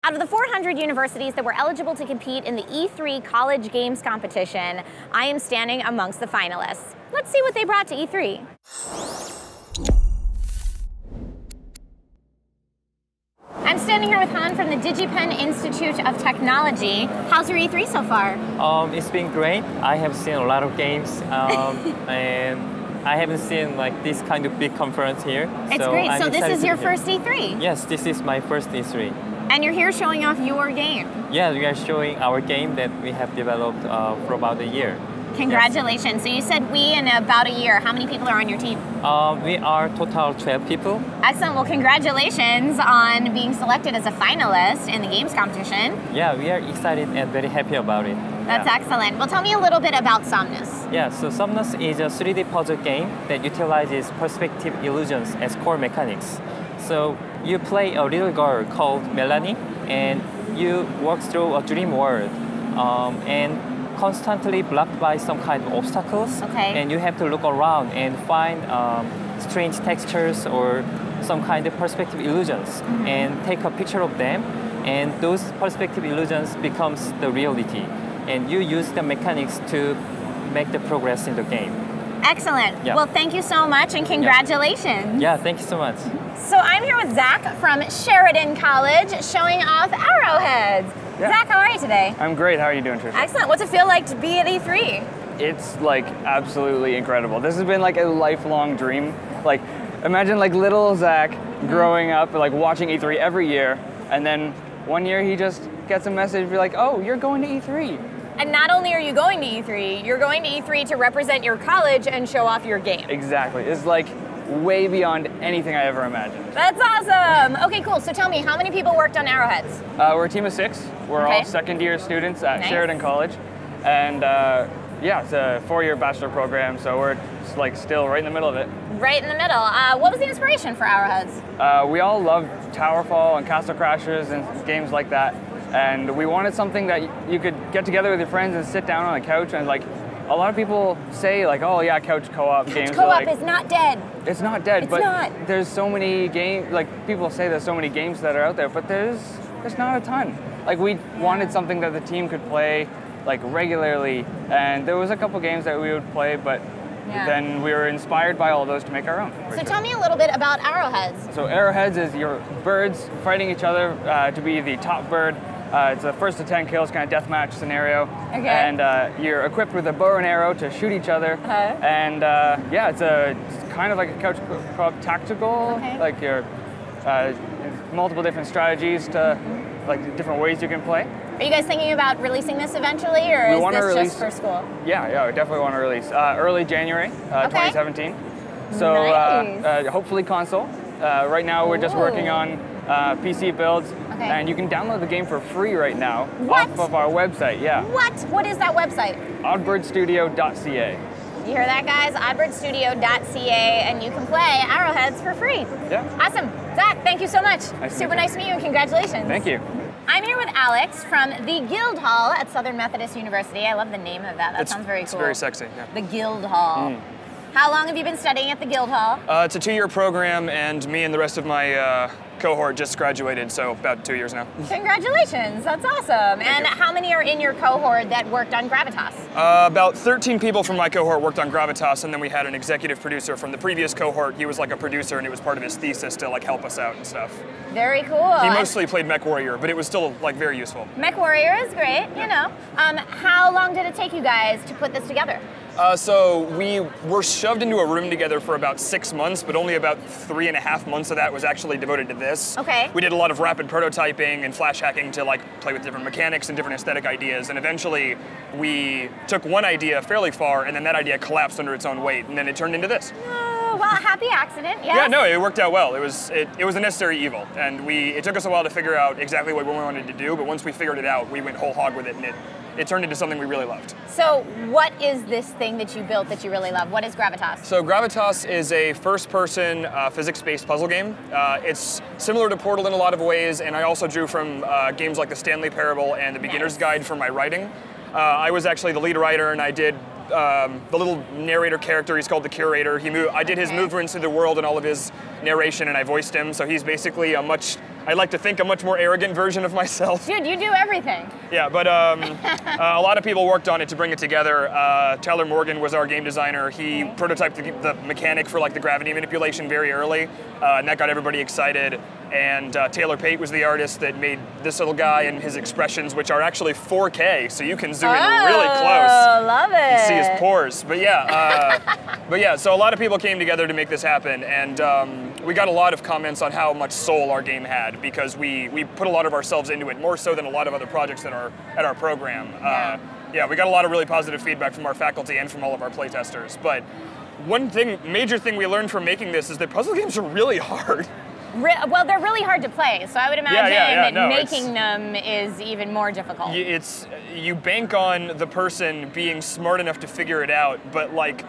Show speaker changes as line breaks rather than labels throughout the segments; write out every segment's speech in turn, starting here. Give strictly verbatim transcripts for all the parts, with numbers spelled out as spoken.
Out of the four hundred universities that were eligible to compete in the E three College Games competition, I am standing amongst the finalists. Let's see what they brought to E three. I'm standing here with Han from the DigiPen Institute of Technology. How's your E three so far?
Um, it's been great. I have seen a lot of games, um, and I haven't seen like this kind of big conference here.
It's
so
great.
I'm
so this is your
here.
first E three?
Yes, this is my first E three.
And you're here showing off your game?
Yeah, we are showing our game that we have developed uh, for about a year.
Congratulations. Yes. So you said we in about a year. How many people are on your team?
Uh, we are total twelve people.
Excellent. Well, congratulations on being selected as a finalist in the games competition.
Yeah, we are excited and very happy about it.
That's
yeah.
excellent. Well, tell me a little bit about Somnus.
Yeah, so Somnus is a three D puzzle game that utilizes perspective illusions as core mechanics. So you play a little girl called Melanie, and you walk through a dream world, um, and constantly blocked by some kind of obstacles.
Okay.
And you have to look around and find um, strange textures or some kind of perspective illusions, mm-hmm. and take a picture of them, and those perspective illusions becomes the reality. And you use the mechanics to make the progress in the game.
Excellent.
Yeah.
Well, thank you so much, and congratulations.
Yeah, thank you so much.
So I'm here with Zach from Sheridan College, showing off arrowheads.
Yeah.
Zach, how are you today?
I'm great. How are you doing, Trisha?
Excellent. What's it feel like to be at E three?
It's like absolutely incredible. This has been like a lifelong dream. Like, imagine like little Zach growing up, like watching E three every year, and then one year he just gets a message, be like, "Oh, you're going to E three."
And not only are you going to E three, you're going to E three to represent your college and show off your game.
Exactly. It's like way beyond anything I ever imagined.
That's awesome. Okay, cool. So tell me, how many people worked on arrowheads?
Uh, we're a team of six. We're
okay.
all second year students at
nice.
Sheridan College. And uh, yeah, it's a four-year bachelor program, so we're just, like still right in the middle of it.
Right in the middle. Uh, what was the inspiration for arrowheads?
Uh, we all love Towerfall and Castle Crashers and games like that. And we wanted something that you could get together with your friends and sit down on a couch, and like a lot of people say like, oh yeah, couch co-op games.
Couch co-op
like,
is not dead.
It's not dead,
it's
but
not.
There's so many games, like people say there's so many games that are out there, but there's there's not a ton. Like we yeah. wanted something that the team could play like regularly, and there was a couple games that we would play, but yeah. then we were inspired by all of those to make our own.
So tell me a little bit about arrowheads.
So arrowheads is your birds fighting each other uh, to be the top bird. Uh, it's a first to ten kills kind of deathmatch scenario.
Okay.
And uh, you're equipped with a bow and arrow to shoot each other.
Uh-huh.
And uh, yeah, it's a it's kind of like a couch co-op tactical.
Okay.
Like your uh, multiple different strategies to like different ways you can play.
Are you guys thinking about releasing this eventually, or
we
is this
release,
just for school?
Yeah, yeah, we definitely want to release uh, early January uh,
okay.
twenty seventeen. So
nice.
uh, uh, hopefully console. Uh, right now we're just
Ooh.
working on uh, P C builds,
okay.
and you can download the game for free right now
what?
off of our website. Yeah.
What? What is that website?
oddbird studio dot c a.
You hear that, guys? oddbird studio dot c a, and you can play arrowheads for free.
Yeah.
Awesome. Zach, thank you so much.
Nice
Super
to
nice to meet you, and congratulations.
Thank you.
I'm here with Alex from the Guild Hall at Southern Methodist University. I love the name of that. That
it's,
sounds very
it's
cool.
It's very sexy, yeah.
The Guild Hall. Mm. How long have you been studying at the Guild Hall?
Uh, it's a two-year program, and me and the rest of my uh, cohort just graduated, so about two years now.
Congratulations, that's awesome.
Thank
and
you.
how many are in your cohort that worked on Gravitas?
Uh, about thirteen people from my cohort worked on Gravitas, and then we had an executive producer from the previous cohort. He was like a producer, and it was part of his thesis to like help us out and stuff.
Very cool.
He mostly played Mech Warrior, but it was still like very useful.
Mech Warrior is great, you know. Um, how long did it take you guys to put this together?
Uh, so we were shoved into a room together for about six months, but only about three and a half months of that was actually devoted to this.
Okay.
We did a lot of rapid prototyping and flash hacking to like play with different mechanics and different aesthetic ideas, and eventually we took one idea fairly far, and then that idea collapsed under its own weight, and then it turned into this.
Uh, well, happy accident, yes?
Yeah, no, it worked out well. It was it, it was a necessary evil, and we it took us a while to figure out exactly what we wanted to do, but once we figured it out, we went whole hog with it, and it it turned into something we really loved.
So what is this thing that you built that you really love? What is Gravitas?
So Gravitas is a first-person uh, physics-based puzzle game. Uh, it's similar to Portal in a lot of ways, and I also drew from uh, games like the Stanley Parable and the Beginner's
nice.
Guide for my writing. Uh, I was actually the lead writer, and I did um, the little narrator character. He's called the Curator. He moved, I did his
okay.
movements through the world and all of his narration, and I voiced him. So he's basically a much I like to think a much more arrogant version of myself.
Dude, you do everything.
Yeah, but um, uh, a lot of people worked on it to bring it together. Uh, Tyler Morgan was our game designer. He okay. prototyped the, the mechanic for like the gravity manipulation very early, uh, and that got everybody excited. And uh, Taylor Pate was the artist that made this little guy and his expressions, which are actually four K, so you can zoom
oh,
in really close.
Oh, love it.
And see his pores. But yeah, uh, but yeah. So a lot of people came together to make this happen, and um, we got a lot of comments on how much soul our game had because we we put a lot of ourselves into it, more so than a lot of other projects that are at our program.
Yeah.
Uh, yeah, we got a lot of really positive feedback from our faculty and from all of our playtesters. But one thing, major thing we learned from making this is that puzzle games are really hard.
Re well, they're really hard to play, so I would imagine
yeah, yeah, yeah,
that
no,
making them is even more difficult.
It's you bank on the person being smart enough to figure it out, but like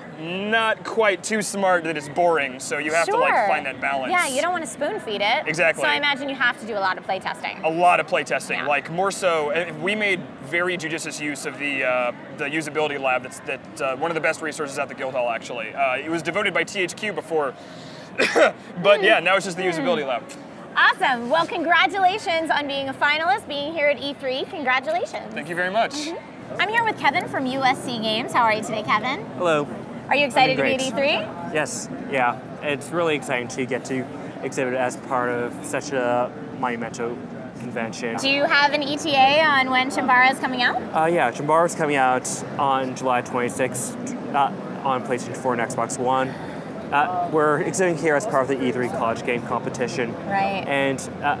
not quite too smart that it's boring. So you have
sure.
to like find that balance.
Yeah, you don't want to spoon feed it.
Exactly.
So I imagine you have to do a lot of play testing.
A lot of play testing,
yeah.
like more so. We made very judicious use of the uh, the usability lab. That's that uh, one of the best resources at the Guildhall. Actually, uh, it was devoted by T H Q before. But yeah, now it's just the usability lab.
Awesome. Well, congratulations on being a finalist, being here at E three. Congratulations.
Thank you very much.
Mm-hmm. I'm here with Kevin from U S C Games. How are you today, Kevin?
Hello.
Are you excited to be at E three?
Yes. Yeah. It's really exciting to get to exhibit as part of such a monumental convention.
Do you have an E T A on when Chambara is coming out?
Uh, yeah, Chambara is coming out on July twenty-sixth uh, on PlayStation four and Xbox One. Uh, we're exhibiting here as part of the E three College Game Competition.
Right.
And uh,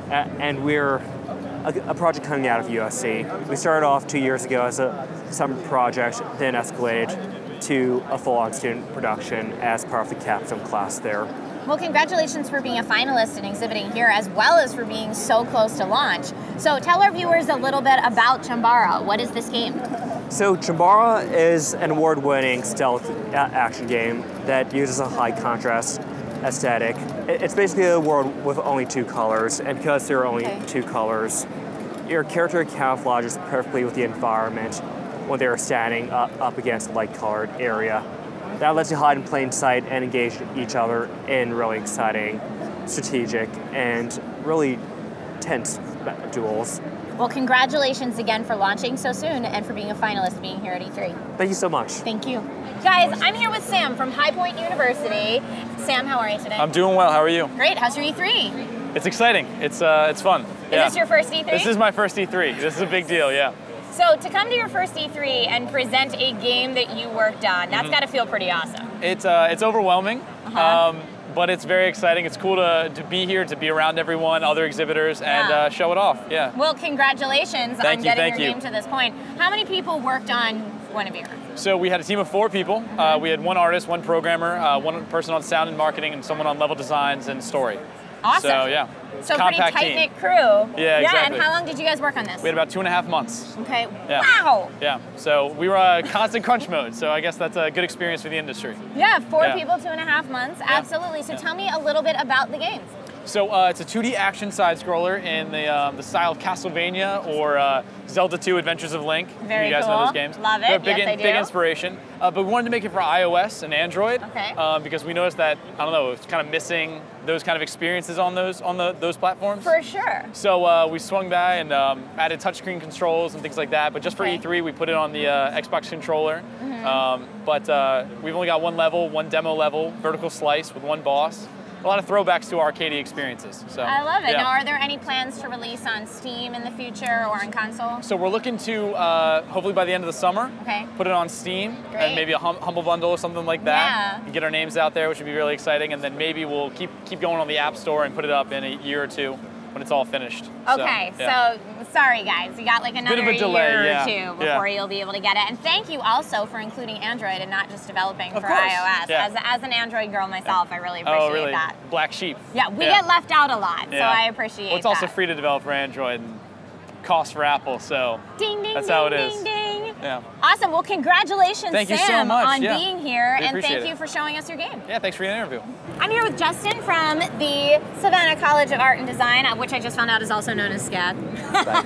and we're a, a project coming out of U S C. We started off two years ago as a summer project, then escalated to a full-on student production as part of the capstone class there.
Well, congratulations for being a finalist and exhibiting here, as well as for being so close to launch. So tell our viewers a little bit about Chambara. What is this game?
So Chambara is an award-winning stealth action game that uses a high contrast aesthetic. It's basically a world with only two colors, and because there are only okay. two colors, your character camouflages perfectly with the environment when they're standing up, up against a light-colored area. That lets you hide in plain sight and engage each other in really exciting, strategic, and really tense duels.
Well, congratulations again for launching so soon and for being a finalist being here at E three.
Thank you so much.
Thank you. Guys, I'm here with Sam from High Point University. Sam, how are you today?
I'm doing well. How are you?
Great. How's your E three?
It's exciting. It's uh, it's fun.
Is
yeah.
this your first E three?
This is my first E three. This is a big deal, yeah.
So to come to your first E three and present a game that you worked on, that's mm-hmm. got to feel pretty awesome.
It's uh, it's overwhelming,
uh-huh.
um, but it's very exciting. It's cool to, to be here, to be around everyone, other exhibitors, and
yeah.
uh, show it off. Yeah.
Well, congratulations
thank
on
you,
getting your
you.
game to this point. How many people worked on Guinevere?
So we had a team of four people. Uh, we had one artist, one programmer, uh, one person on sound and marketing, and someone on level designs and story.
Awesome.
So yeah.
So pretty tight-knit crew. Yeah,
Yeah, exactly.
And how long did you guys work on this?
We had about two and a half months.
Okay.
Yeah.
Wow.
Yeah. So we were uh, constant crunch mode. So I guess that's a good experience for the industry.
Yeah, four
yeah.
people, two and a half months.
Yeah.
Absolutely. So
yeah.
tell me a little bit about the games.
So uh, it's a two D action side-scroller in the um, the style of Castlevania or uh, Zelda two Adventures of Link.
Very
you guys
cool.
know those games.
Love it.
They're big,
yes,
in,
I do.
big inspiration. Uh, but we wanted to make it for iOS and Android.
Okay.
Um, because we noticed that, I don't know, it's kind of missing those kind of experiences on those on the those platforms.
For sure.
So uh, we swung by and um, added touchscreen controls and things like that. But just for
okay.
E three, we put it on the uh, Xbox controller.
Mm-hmm.
um, but uh, we've only got one level, one demo level, vertical slice with one boss. A lot of throwbacks to arcade experiences. So
I love it.
yeah.
Now, are there any plans to release on Steam in the future or on console?
So we're looking to, uh, hopefully by the end of the summer,
okay.
put it on Steam
Great.
and maybe a hum Humble Bundle or something like that.
Yeah.
And get our names out there, which would be really exciting. And then maybe we'll keep keep going on the App Store and put it up in a year or two when it's all finished.
Okay, so,
yeah.
so sorry guys, you got like another
Bit of a delay,
year or
yeah.
two before
yeah.
you'll be able to get it. And thank you also for including Android and not just developing
of
for
course.
iOS.
Yeah.
As, as an Android girl myself, yeah. I really appreciate
oh, really?
that.
Black sheep.
Yeah, we
yeah.
get left out a lot,
yeah.
so I appreciate
well, it's
that.
also free to develop for Android and cost for Apple, so
ding, ding,
that's
ding,
how it
ding,
is.
Ding.
Yeah.
Awesome, well congratulations
thank
Sam
you so much.
on
yeah.
being here,
we
and thank
it.
you for showing us your game.
Yeah, thanks for the interview.
I'm here with Justin from the Savannah College of Art and Design, which I just found out is also known as SCAD.
Thank you.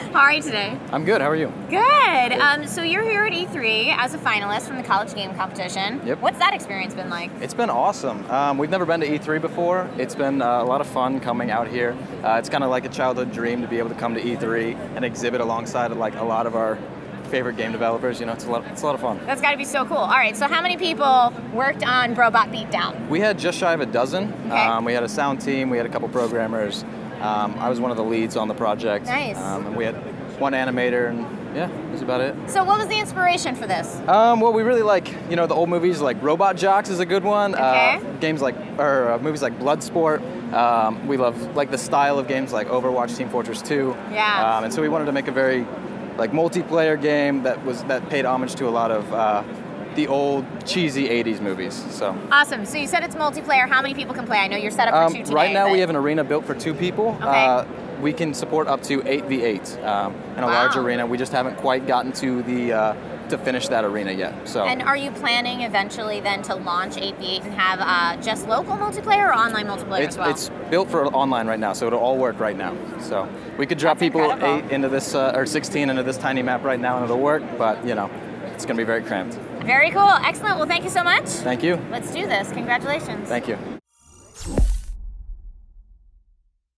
How are you today?
I'm good. How are you?
Good. Um, so you're here at E three as a finalist from the college game competition.
Yep.
What's that experience been like?
It's been awesome. Um, we've never been to E three before. It's been uh, a lot of fun coming out here. Uh, it's kind of like a childhood dream to be able to come to E three and exhibit alongside like a lot of our favorite game developers. You know, it's a lot. It's a lot of fun.
That's got to be so cool. All right. So how many people worked on Brobot Beatdown?
We had just shy of a dozen.
Okay.
Um, we had a sound team. We had a couple programmers. Um, I was one of the leads on the project.
Nice.
Um, and we had one animator, and yeah, that was about it.
So what was the inspiration for this?
Um, well, we really like, you know, the old movies like Robot Jocks is a good one.
Okay.
Uh, games like, or uh, movies like Bloodsport. Um, we love like the style of games like Overwatch, Team Fortress two.
Yeah.
Um, and so we wanted to make a very like multiplayer game that was that paid homage to a lot of uh, the old cheesy eighties movies. So
Awesome. So you said it's multiplayer. How many people can play? I know you're set up for
um,
two today.
right now
but...
we have an arena built for two people.
Okay.
Uh, we can support up to eight v eight um, in a
Wow.
large arena. We just haven't quite gotten to the uh, to finish that arena yet. So.
And are you planning eventually then to launch eight v eight and have uh, just local multiplayer or online multiplayer
It's,
as well?
it's built for online right now, so it'll all work right now. So we could drop
That's
people
incredible.
eight into this, uh, or sixteen into this tiny map right now, and it'll work. But you know, it's going to be very cramped.
Very cool. Excellent. Well, thank you so much.
Thank you.
Let's do this. Congratulations.
Thank you.